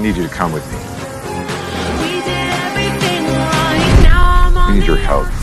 I need you to come with me. We did everything right. Now I'm We need your help.